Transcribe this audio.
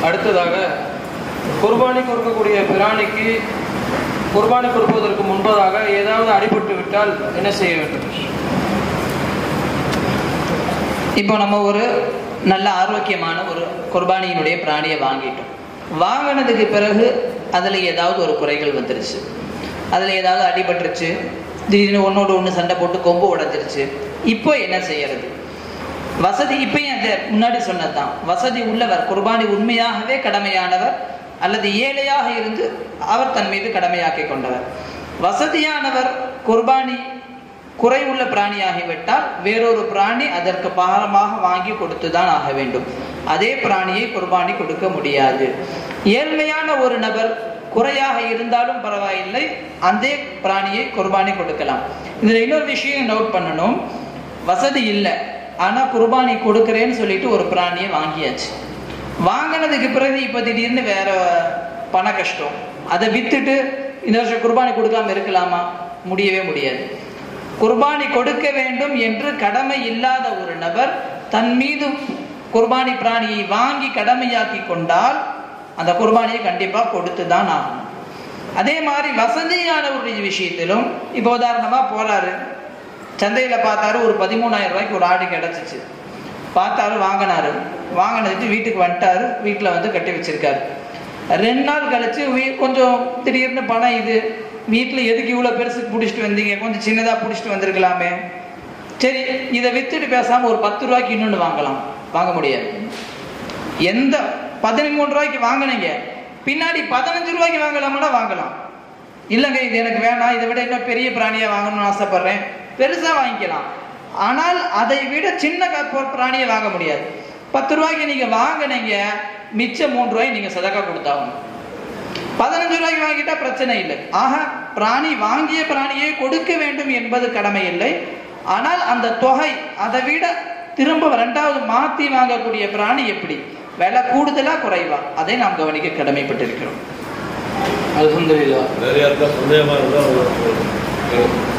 அடுத்ததாக குர்பானி கொடுக்கக்கூடிய பிராணிக்கு குர்பானி கொடுப்பதற்கு முன்பதாக ஏதாவது அடிபட்டு விட்டால் என்ன செய்ய வேண்டும்? இப்போ நம்ம ஒரு நல்ல ஆரோக்கியமான ஒரு குர்பானியினுடைய பிராணியை வாங்கிட்டோம். வாங்கினதுக்கு பிறகு அதில் ஏதாவது ஒரு குறைகள் வந்துருச்சு, அதில் ஏதாவது அடிபட்டுருச்சு, திடீர்னு ஒன்னோடு ஒன்று சண்டை போட்டு கொம்பு உடைஞ்சிருச்சு. இப்போ என்ன செய்யறது? வசதி இப்பயும் அந்த முன்னாடி சொன்னதுதான், வசதி உள்ளவர் குர்பானி உண்மையாகவே கடமையானவர் அல்லது ஏழையாக இருந்து அவர் தன் மீது கடமையாக்கி கொண்டவர். வசதியானவர் குர்பானி குறை உள்ள பிராணியாகிவிட்டால் வேறொரு பிராணி அதற்கு பாரமாக வாங்கி கொடுத்துதான் ஆக வேண்டும். அதே பிராணியை குர்பானி கொடுக்க முடியாது. ஏழ்மையான ஒரு நபர் குறையாக இருந்தாலும் பரவாயில்லை, அந்த பிராணியை குர்பானி கொடுக்கலாம். இதுல இன்னொரு விஷயம் நோட் பண்ணணும். வசதி இல்லை, ஆனா குர்பானி கொடுக்கிறேன்னு சொல்லிட்டு ஒரு பிராணியை வாங்கியாச்சு. வாங்கினதுக்கு பிறகு இப்ப திடீர்னு வேற பண கஷ்டம், அதை வித்துட்டு இந்த வருஷம் குர்பானி கொடுக்காம இருக்கலாமா? முடியவே முடியாது. குர்பானி கொடுக்க வேண்டும் என்று கடமை இல்லாத ஒரு நபர் தன் மீது குர்பானி பிராணியை வாங்கி கடமையாக்கி கொண்டால் அந்த குர்பானியை கண்டிப்பா கொடுத்துதான் ஆகணும். அதே மாதிரி வசதியானவருடைய விஷயத்திலும் இப்போ உதாரணமா போறாரு, சந்தையில பார்த்தாரு ஒரு 13,000 ரூபாய்க்கு ஒரு ஆடு கிடைச்சிச்சு. பார்த்தாரு, வாங்கினாரு, வாங்கினதுட்டு வீட்டுக்கு வந்துட்டாரு, வீட்டில் வந்து கட்டி வச்சிருக்காரு. 2 நாள் கழிச்சு கொஞ்சம் திடீர்னு பணம், இது வீட்டில் எதுக்கு இவ்வளோ பெருசுக்கு பிடிச்சிட்டு வந்தீங்க, கொஞ்சம் சின்னதாக பிடிச்சிட்டு வந்திருக்கலாமே, சரி இதை வித்துட்டு பேசாமல் ஒரு 10 ரூபாய்க்கு இன்னொன்று வாங்கலாம். வாங்க முடியாது. எந்த 13 ரூபாய்க்கு வாங்கினீங்க பின்னாடி 15 ரூபாய்க்கு வாங்கலாம்னா வாங்கலாம். இல்லைங்க இது எனக்கு வேணாம், இதை விட இன்னும் பெரிய பிராணியாக வாங்கணும்னு ஆசைப்படுறேன், பெருசாக வாங்கிக்கலாம். ஆனால் அதை விட சின்ன பிராணியை வாங்க முடியாது. 10 ரூபாய்க்கு நீங்கள் வாங்கினீங்க, மிச்சம் 3 ரூபாய் நீங்கள் சதக்கா கொடுத்தாகணும். 15 ரூபாய்க்கு வாங்கிட்டா பிரச்சனை இல்லை. ஆக பிராணி வாங்கிய பிராணியை கொடுக்க வேண்டும் என்பது கடமை இல்லை. ஆனால் அந்த தொகை அதை விட திரும்ப 2வது மாற்றி வாங்கக்கூடிய பிராணி எப்படி விலை கூடுதலா குறைவா, அதை நாம் கவனிக்க கடமைப்பட்டிருக்கிறோம். அல்ஹம்துலில்லாஹ்.